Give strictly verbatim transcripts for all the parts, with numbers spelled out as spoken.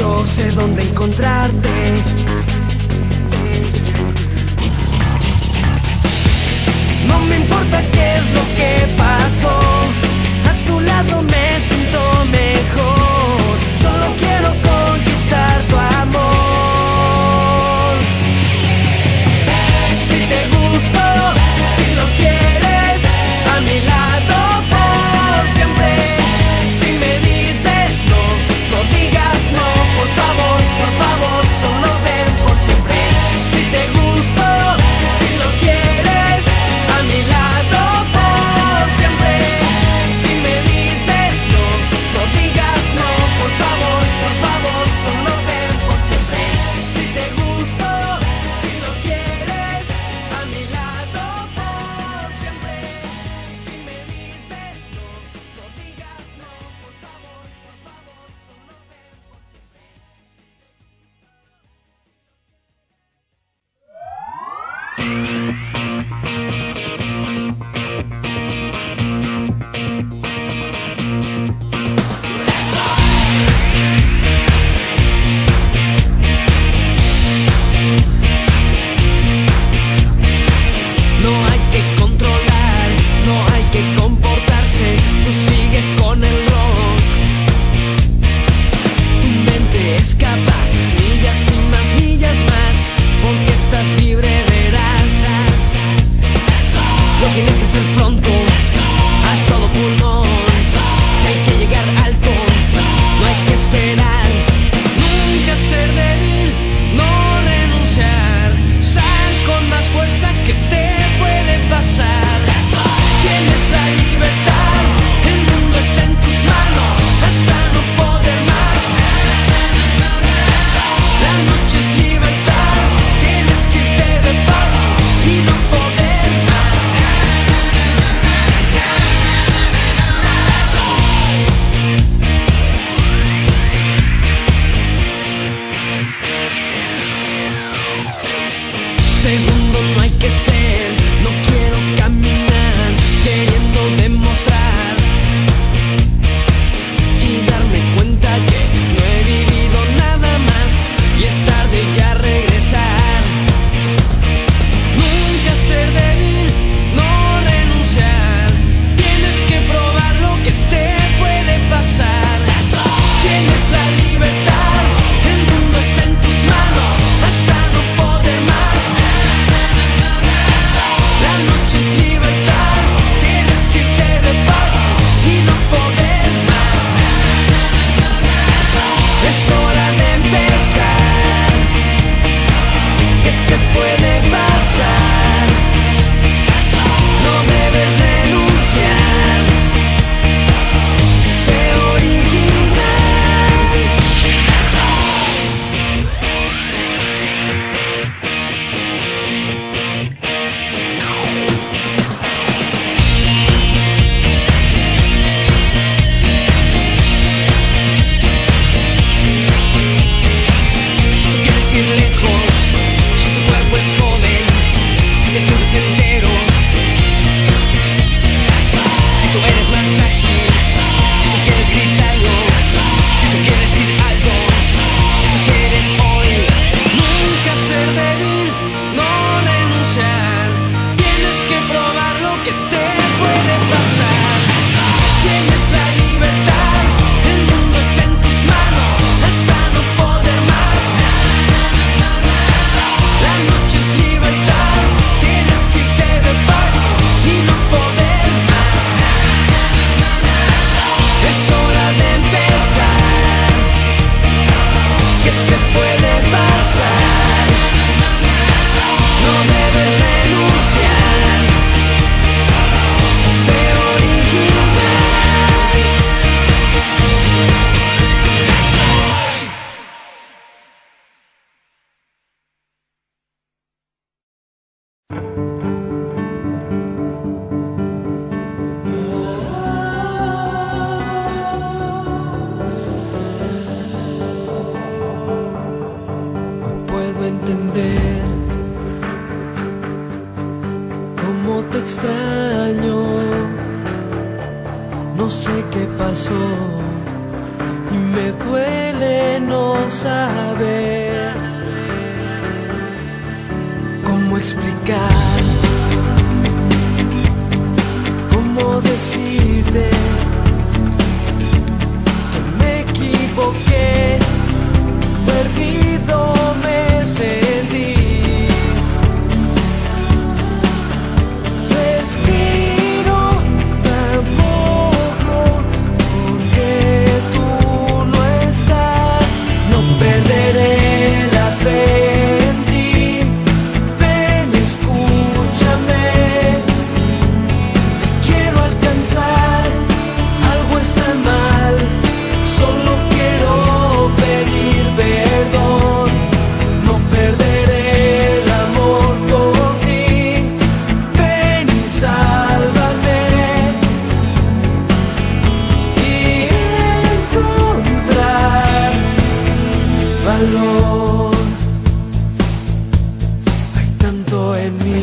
no sé dónde encontrarte. No me importa qué es lo que pasó, a tu lado me siento mejor. Solo quiero conquistar tu amor. Si te gusto, si lo quieres, a mi lado por siempre. Si me dices no, no digas no, por favor, por favor, solo ven por siempre. Si te gusto, si lo quieres, a mi lado por siempre. Si me dices no, no digas no, por favor, por favor, solo ven por siempre. Si te gusto, si lo quieres, a mi lado por siempre. Si me dices no, no digas no, por favor, por favor, solo ven por No hay que controlar, no hay que comportarse. Tú sigues con el rock. Tu mente escapa millas y más millas más, porque estás libre, verás. Lo tienes que hacer pronto, a todo pulmón. Si hay que llegar alto, no hay que esperar. Nunca ser débil, no renunciar. Sal con más fuerza, que te puede pasar. Tienes la libertad, el mundo está en tus manos, hasta no poder más. La noche es libertad, tienes que irte de party y no poder más. Segundo no hay que ser, no quiero caminar queriendo demostrar y darme cuenta que no he vivido nada más y es tarde ya regresar. Nunca ser débil, no renunciar. Tienes que probar lo que te puede pasar. Tienes la libertad, el mundo está en tus manos, hasta no poder más. La noche es libertad, tienes que irte de party y no poder más. Es hora de empezar, ¿qué te puede pasar? No debes renunciar, sé original. Si tú quieres ir lejos, si tu cuerpo es joven, si te sientes entero, si tú eres más ágil, si tú quieres gritarlo, si tú quieres ir alto, si tú quieres hoy. Nunca ser débil, no renunciar. Tienes que probar lo que te puede pasar. Tienes la libertad, el mundo está en tus manos, hasta no poder más. La noche es libertad, tienes que irte de party y no poder más. Es hora de empezar, ¿qué te puede pasar? No debes renunciar, sé original. Hoy puedo entender cómo te extraño. No sé qué pasó, y me duele no saber cómo explicar, cómo decirte que me equivoqué, perdido me sentí. Respiro tampoco porque tú no estás. No perderé la fe en ti. Ven, escúchame. Te quiero alcanzar. Algo está mal. Solo quiero pedir perdón. No perderé el amor por ti. Ven y sálvame y encontrar valor. Hay tanto en mí.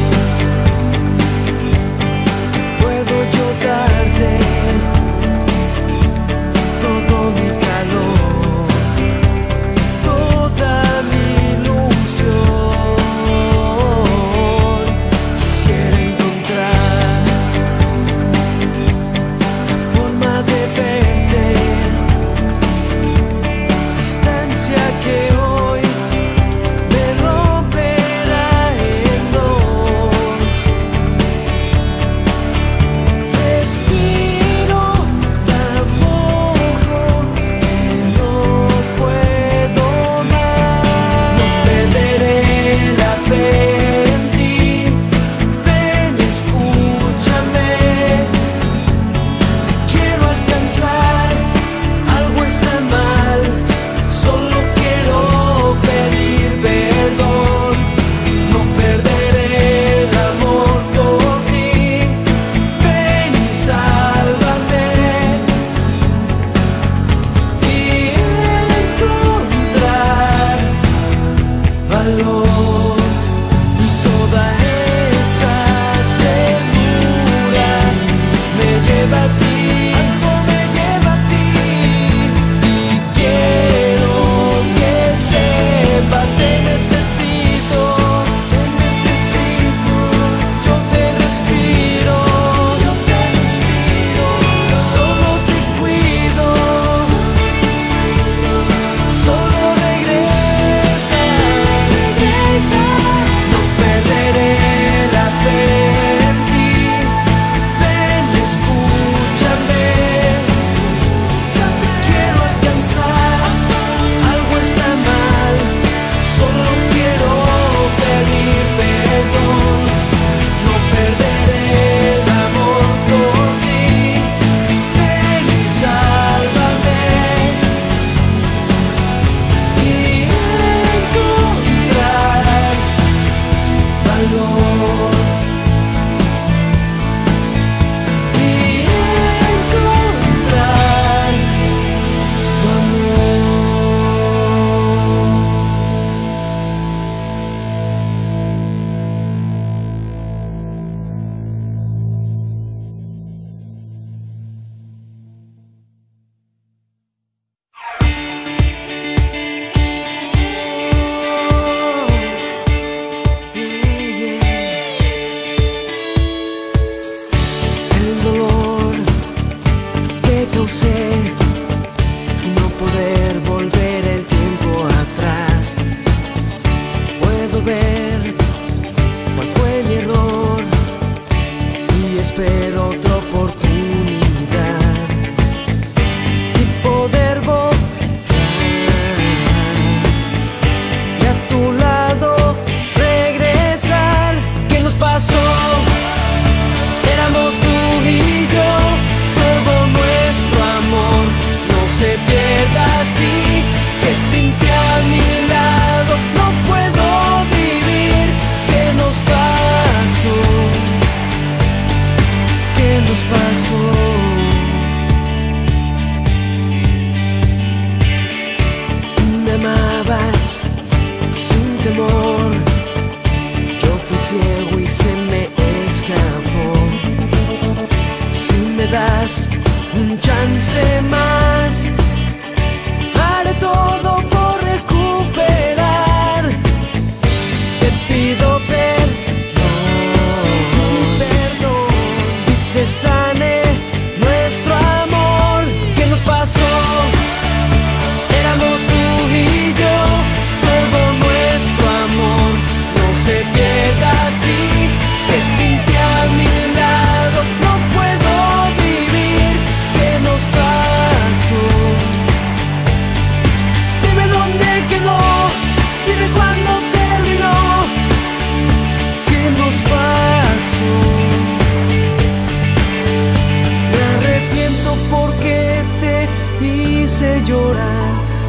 Puedo yo darte todo mi calor, toda mi ilusión. Quisiera encontrar la forma de verte, distancia que hoy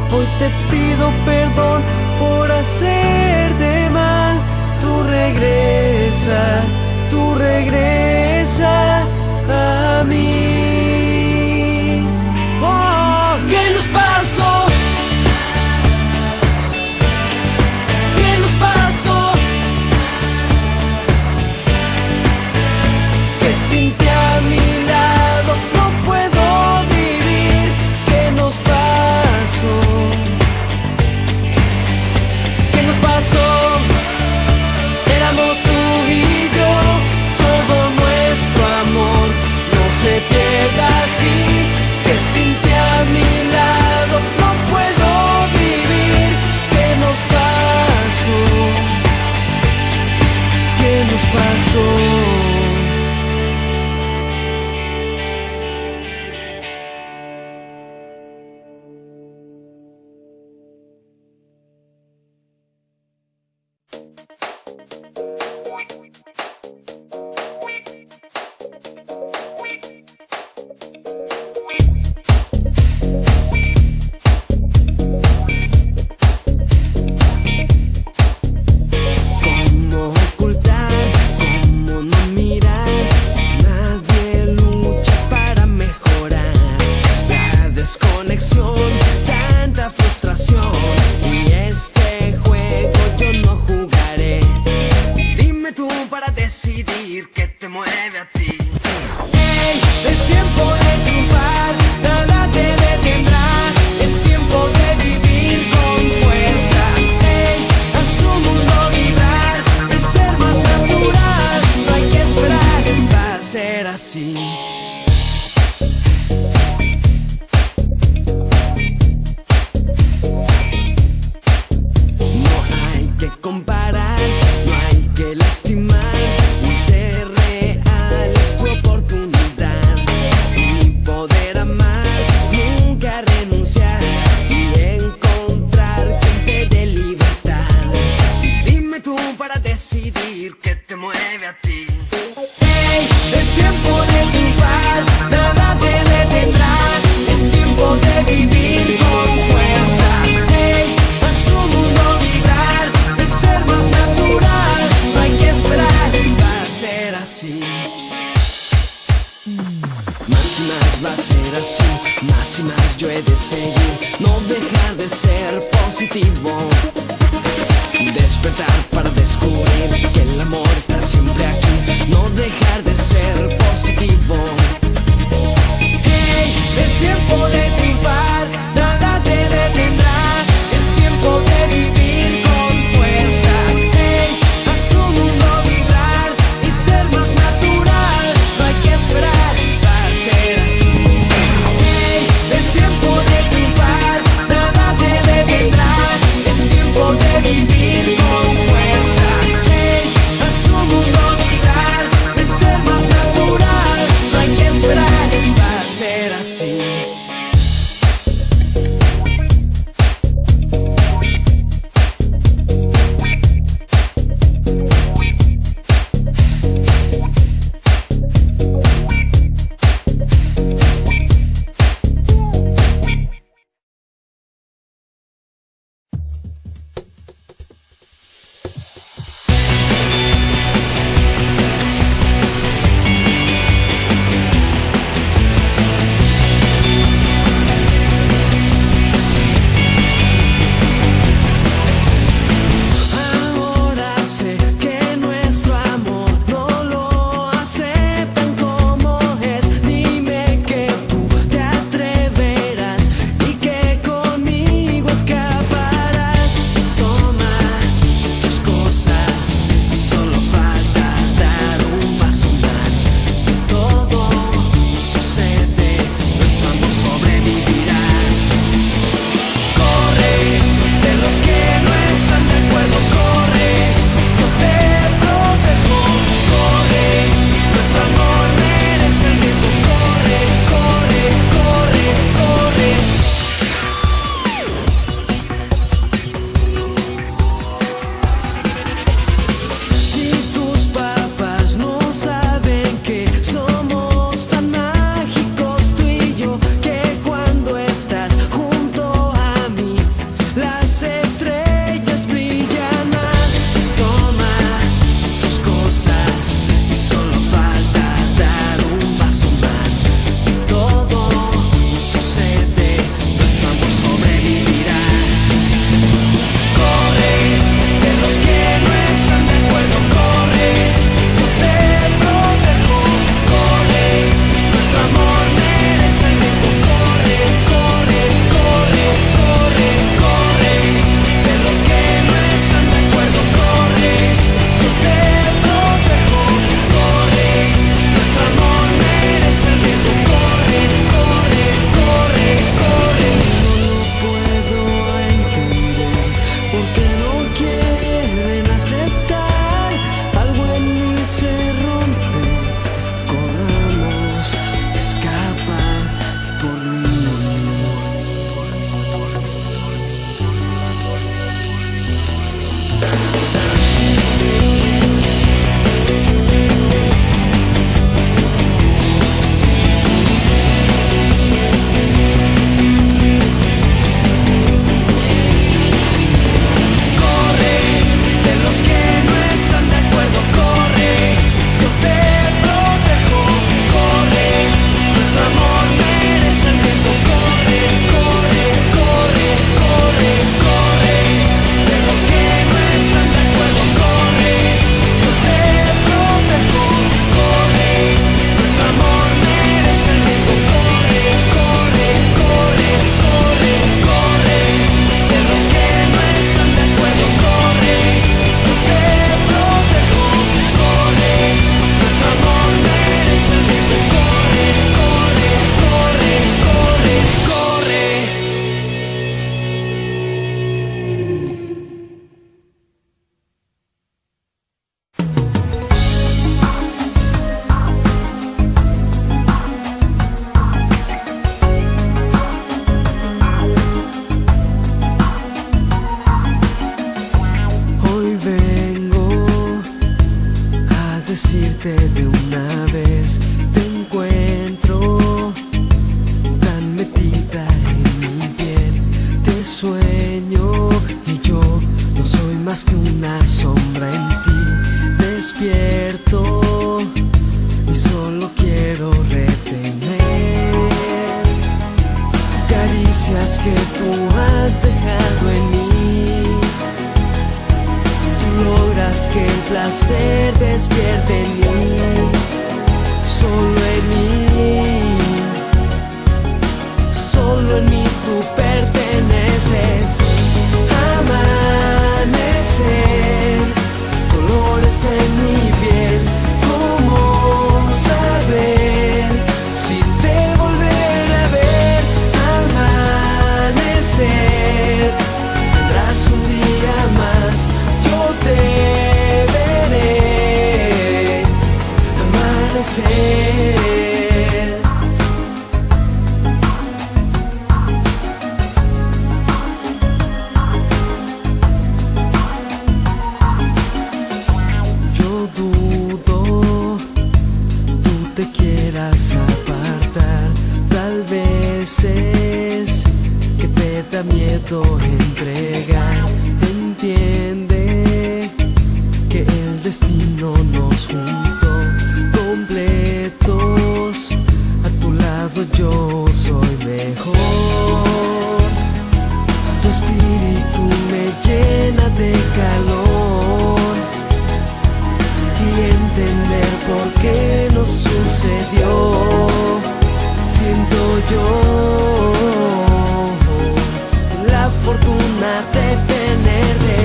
Hoy te pido perdón por hacerte mal. Tú regresa, tú regresa a mí. Oh, ¿qué nos pasó? ¿Qué nos pasó? Que sin ti a mi lado no puedo vivir. ¿Qué nos pasó? ¿Qué nos pasó? Éramos tú y yo, todo nuestro amor no se pierda así. Que sin ti a mi lado no puedo vivir. ¿Qué nos pasó? ¿Qué nos pasó? ¿Cómo ocultar? ¿Cómo no mirar? Nadie lucha para mejorar. La desconexión, tanta frustración. Y este juego yo no jugaré. Dime tú para decidir qué te mueve a ti. Hey, es tiempo de triunfar, nada te detendrá. Es tiempo de vivir con fuerza. Hey, haz tu mundo vibrar, es ser más natural. No hay que esperar, va a ser así. No hay que comparar, no hay que lastimar. Y ser real es tu oportunidad. Y poder amar, nunca renunciar. Y encontrar quien te dé libertad. Dime tú para decidir qué te mueve a ti. Hey, es tiempo de triunfar, nada te detendrá. Es tiempo de vivir con fuerza. Hey, haz tu mundo vibrar, es ser más natural. No hay que esperar, va a ser así. Más y más va a ser así, más y más yo he de seguir. No dejar de ser positivo. Despertar para descubrir que el amor está siempre aquí. No dejar de ser positivo. Hey, es tiempo de triunfar, nada te detendrá. Es tiempo de vivir con fuerza. Hey, haz tu mundo vibrar y ser más natural. No hay que esperar, va a ser así. Hey, es tiempo de triunfar, nada te detendrá. Es decirte de una vez, te encuentro tan metida en mi piel, te sueño y yo no soy más que una sombra en ti. Despierto y solo quiero retener caricias que tú has dejado en mí. Tú logras que el placer despierte en mí, solo en mí, solo en mí tú perteneces. Amanecer, color está en mi piel. ¿Cómo saber si te volveré a ver? Amanecer, vendrás un día más, yo te veré. Amanecer. Tal vez es que te da miedo entregar. Entiende que el destino nos juntó completos. A tu lado yo soy mejor. Tu espíritu me llena de calor y entender por qué nos sucedió. Siento yo la fortuna de tenerte.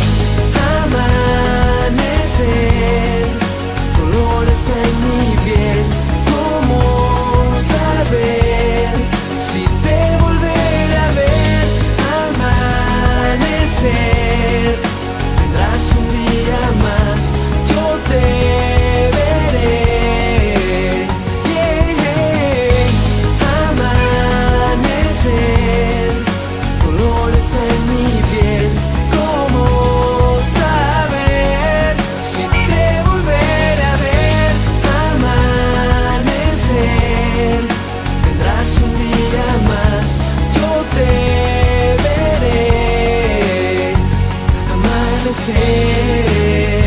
Amanecer, color está en mi piel. ¿Cómo saber si te volveré a ver? Amanecer, vendrás un día más, yo te veré. Color está en mi piel. ¿Cómo saber si te volveré a ver? Amanecer, vendrás un día más, yo te veré. Amanecer.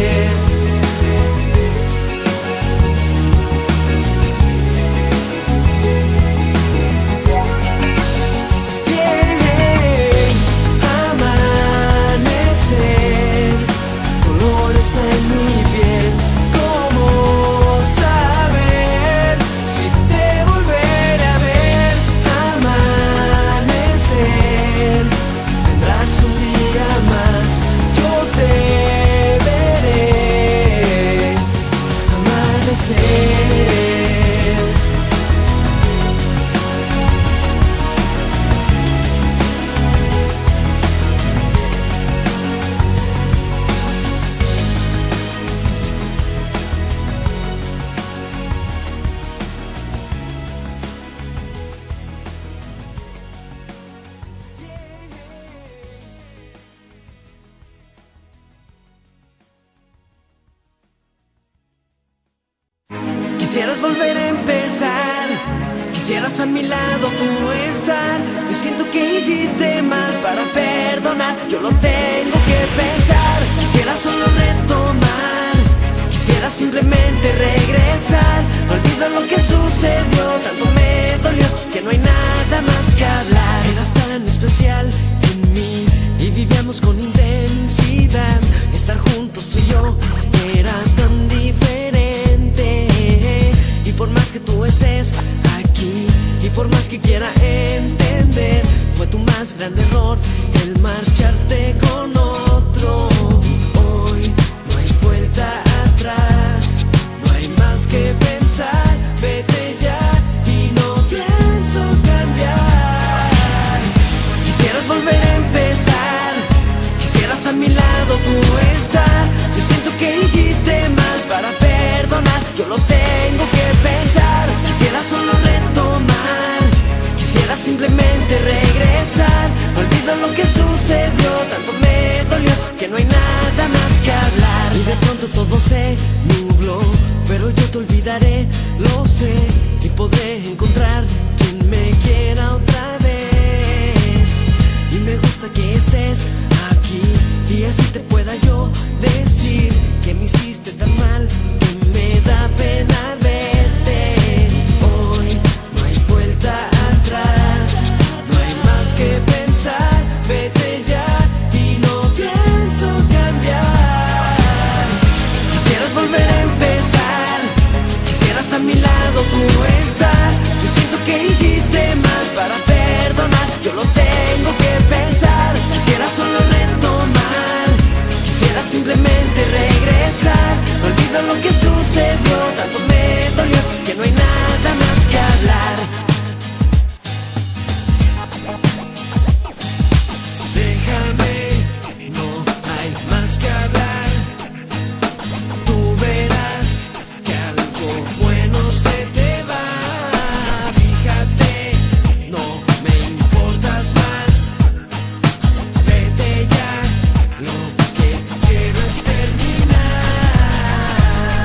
Quisieras volver a empezar, quisieras a mi lado tú estar. Yo siento que hiciste mal para perdonar, yo lo tengo que pensar. Quisiera solo retomar, quisiera simplemente regresar. No olvido lo que sucedió, tanto me dolió que no hay nada más que hablar. Eras tan especial en mí y vivíamos con intensidad. Estar juntos tú y yo era tan diferente. Y por más que tú estés aquí y por más que quiera entender, fue tu más grande error el marcharte con otro. Y hoy no hay vuelta atrás, no hay más que pensar. Vete ya y no pienso cambiar. Quisieras volver a empezar, quisieras a mi lado tú estar. Yo siento que hiciste mal para perdonar, yo lo tengo que pensar. Quisiera solo retomar, quisiera simplemente regresar. Olvido lo que sucedió, tanto me dolió que no hay nada más que hablar. Y de pronto todo se nubló, pero yo te olvidaré, lo sé, y podré encontrar quien me quiera otra vez. Y me gusta que estés aquí y así te pueda yo decir que me hiciste tan mal que me da pena verte. Hoy no hay vuelta atrás, no hay más que pensar, vete ya y no pienso cambiar. Quisieras volver a empezar, quisieras a mi lado tú estar. Yo siento que hiciste mal para perdonar, yo lo tengo que pensar. Quisiera solo retomar, quisiera simplemente regresar. No olvido lo que sucedió, tanto me dolió que no hay nada más que hablar. Déjame, no hay más que hablar. Tú verás que algo bueno se te va. Fíjate, no me importas más. Vete ya, lo que quiero es terminar.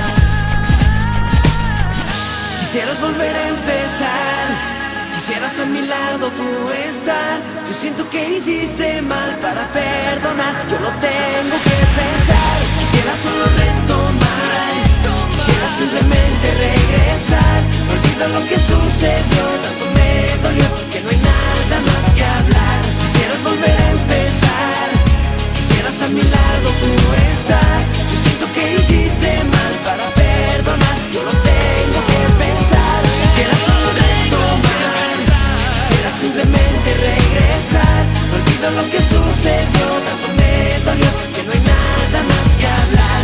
Quisieras volver a empezar, quisieras a mi lado tú estar. Yo siento que hiciste mal para perdonar, yo lo tengo que pensar. Quisiera solo retomar, quisiera simplemente regresar. No olvido lo que sucedió, tanto me dolió que no hay nada más que hablar. Quisieras volver a empezar, quisieras a mi lado tú estar. Yo siento que hiciste mal para perdonar, yo lo tengo que pensar. Quisiera solo retomar, quisiera simplemente regresar. No olvido lo que sucedió, tanto me dolió que no hay nada más que hablar.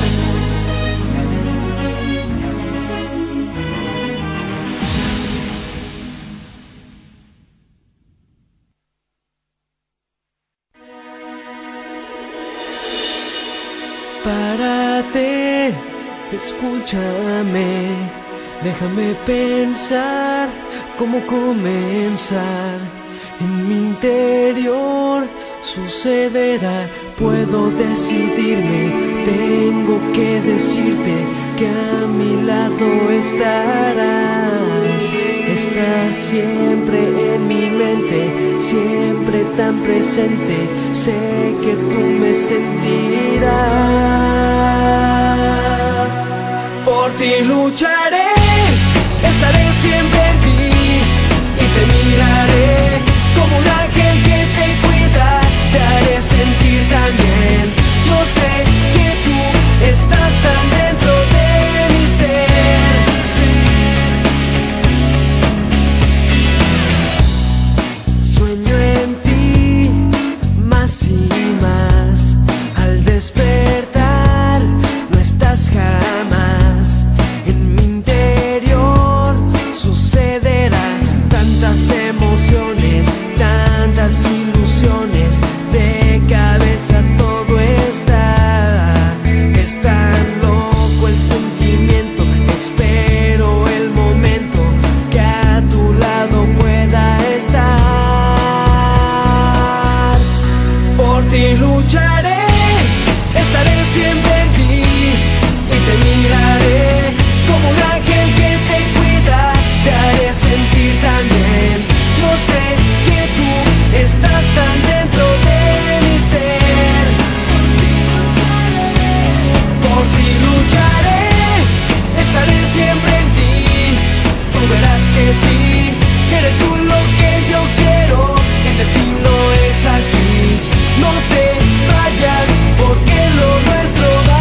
Párate, escúchame, déjame pensar cómo comenzar. En mi interior sucederá, puedo decidirme, tengo que decirte que a mi lado estarás. Estás siempre en mi mente, siempre tan presente, sé que tú me sentirás. Por ti lucharé, estaré siempre en ti y te miraré como un ángel que te cuida, te haré sentir tan bien. Yo sé que tú estás tan dentro de mi ser. Sueño en ti más y más, al despertar no estás jamás. En mi interior sucederán tantas emociones, tantas ilusiones, de cabeza todo está. Es tan loco el sentimiento, espero el momento que a tu lado pueda estar. Por ti lucharé, estaré siempre en ti y te miraré como un ángel que te cuida, te haré sentir tan bien. Yo sé que tú estás tan dentro de mi ser. Por ti lucharé, estaré siempre en ti. Tú verás que sí, eres tú lo que yo quiero, el destino es así. No te vayas porque lo nuestro va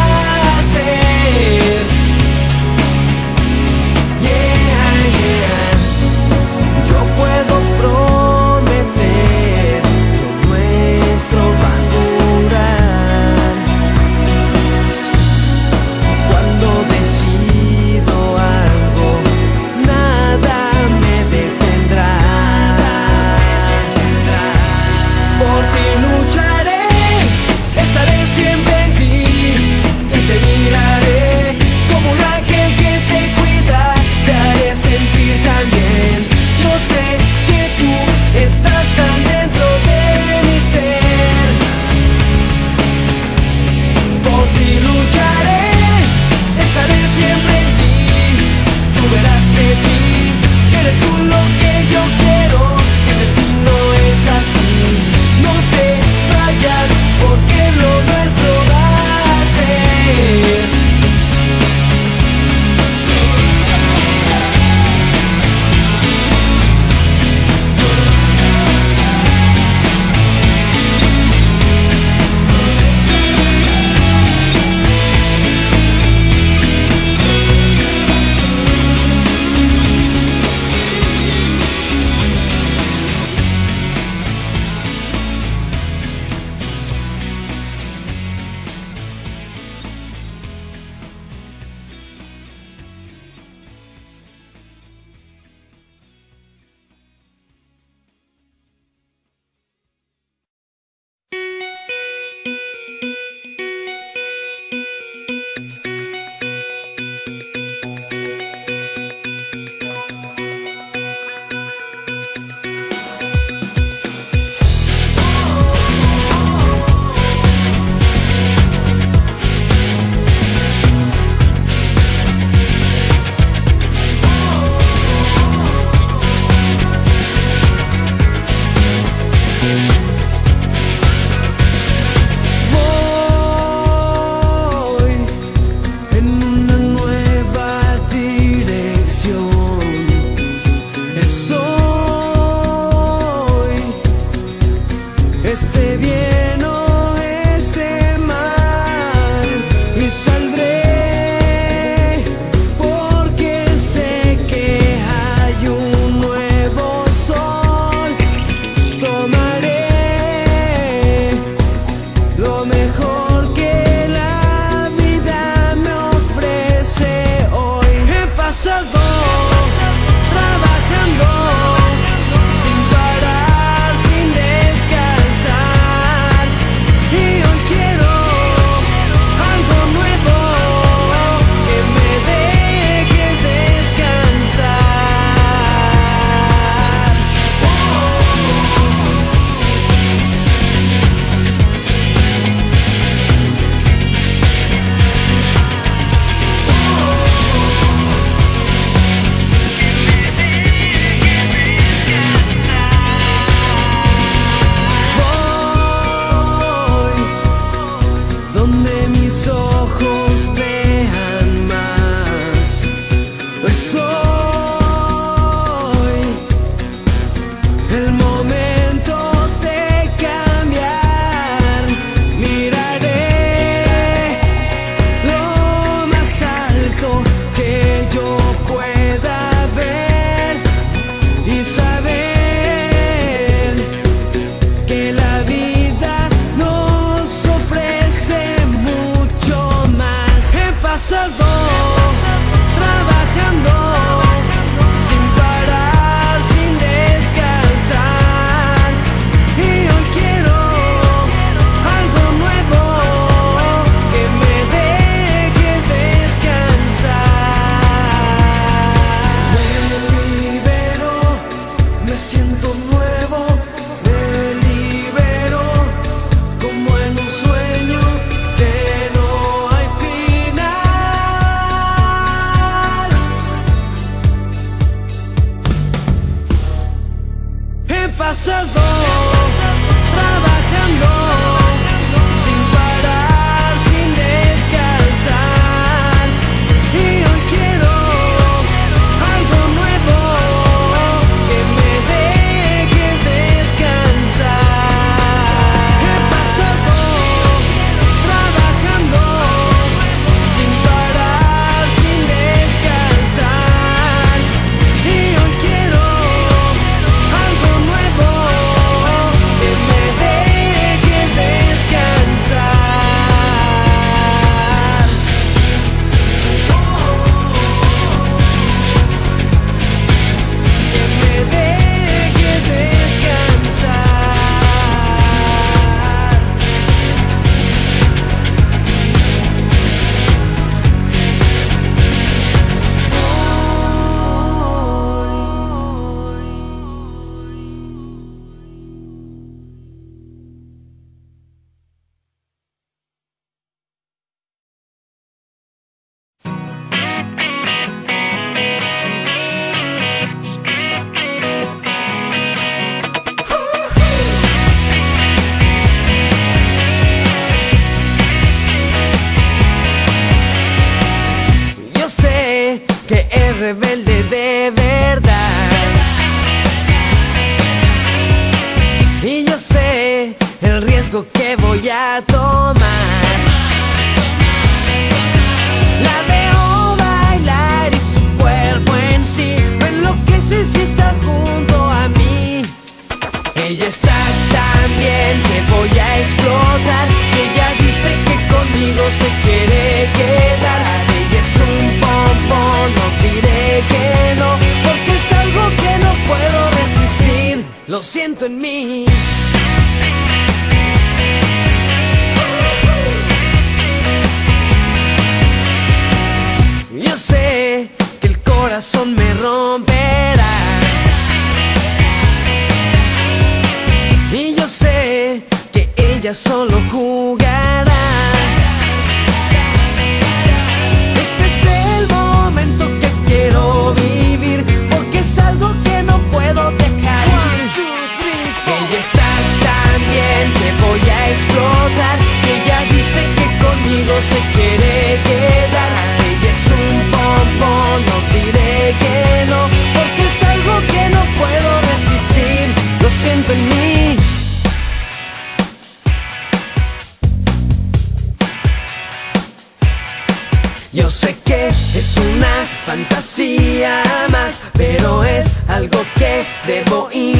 rebelde de verdad. Y yo sé el riesgo que voy a tomar. La veo bailar y su cuerpo en sí me enloquece si está junto a mí. Ella está tan bien que voy a explotar. Ella dice que conmigo se quiere quedar. Ella es un pompón, no diré que no, porque es algo que no puedo resistir. Lo siento en mí. Yo sé que el corazón me romperá. Y yo sé que ella solo jugará. Este es el momento que quiero vivir, porque es algo que no puedo dejar ir. Ella está tan bien que voy a explotar. Ella dice que conmigo se quiere quedar. Ella es un pompón, no diré que no, porque es algo que no puedo resistir. Lo siento en mí. Yo sé que es una fantasía más, pero es algo que debo intentar.